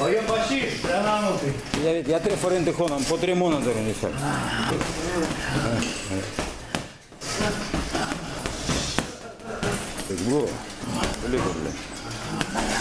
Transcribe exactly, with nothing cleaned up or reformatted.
O io bașiș, dar n-am oprit. Ia trei forente hona, po tre mona doar în așa. Seguro. Legurile.